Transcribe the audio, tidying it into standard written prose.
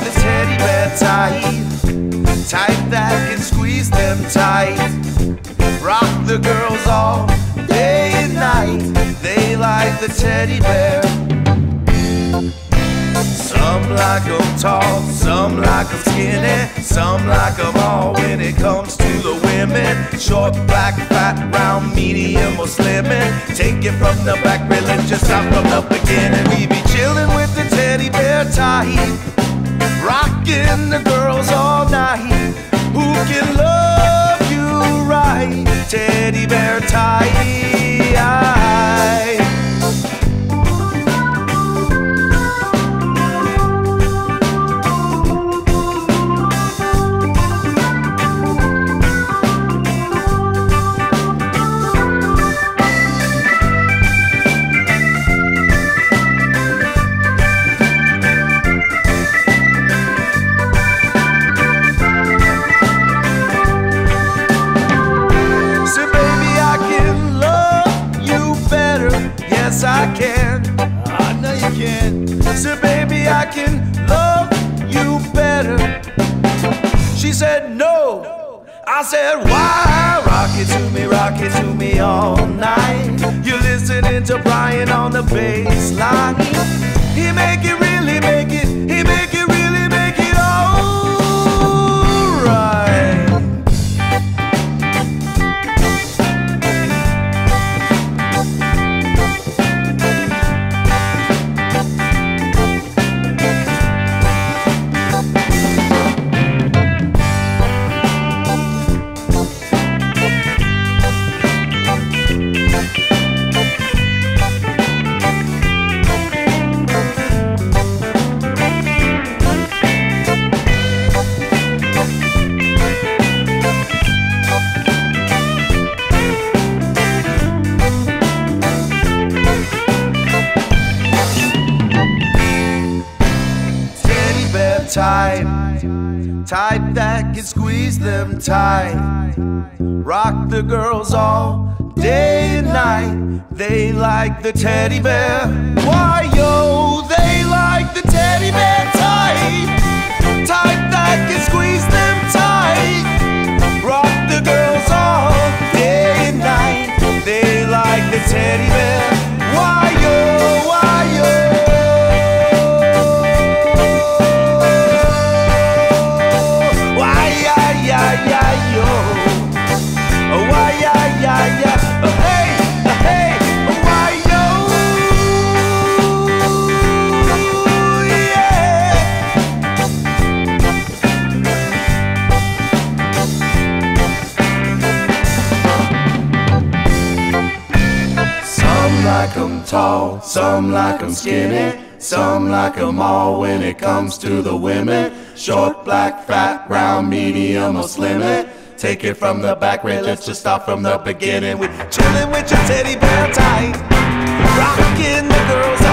the teddy bear type, type that can squeeze them tight. Rock the girls all day and night. They like the teddy bear. Some like them tall, some like them skinny, some like them all when it comes to the women. Short, black, fat, round, medium or slimming. Take it from the back, really just stop from the beginning. We be chilling with the teddy bear type, rocking the girls all night. Who can love you right? Teddy bear type. Yes, I can. I know you can. Said, baby, I can love you better. She said, no. I said, why? Rock it to me all night. You're listening to Brian on the bass line. He make it really make it. He make it really make it all right. Type that can squeeze them tight. Rock the girls all day and night. They like the teddy bear. Why yo, they like the teddy bear type. Type that can squeeze them tight. Rock the girls all day and night. They like the teddy bear. Why yo, why yo. Like 'em tall, some like 'em skinny, some like 'em all when it comes to the women. Short, black, fat, round, medium or slimmy. Take it from the back, let's just start from the beginning. We're chilling with your teddy bear tight, rocking the girls